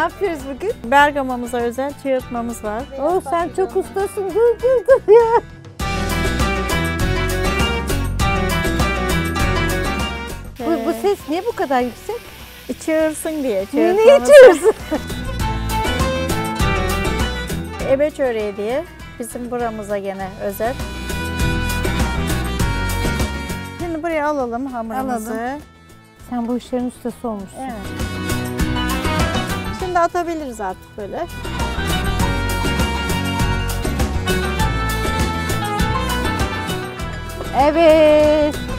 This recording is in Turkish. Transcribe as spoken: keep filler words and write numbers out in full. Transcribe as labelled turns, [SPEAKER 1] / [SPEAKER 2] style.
[SPEAKER 1] yapıyoruz bugün?
[SPEAKER 2] Bergama'mıza özel çığırtmamız var.
[SPEAKER 1] Oh, sen çok ustasın. Dur dur dur ya. Bu, bu ses niye bu kadar yüksek?
[SPEAKER 2] Çığırsın diye
[SPEAKER 1] Niye
[SPEAKER 2] çığırtmamız.
[SPEAKER 1] içiyorsun?
[SPEAKER 2] Ebe çöreği diye bizim buramıza gene özel. Şimdi buraya alalım hamurumuzu.
[SPEAKER 1] Alalım. Sen bu işlerin ustası olmuşsun.
[SPEAKER 2] Evet. Şimdi atabiliriz artık böyle.
[SPEAKER 1] Evet.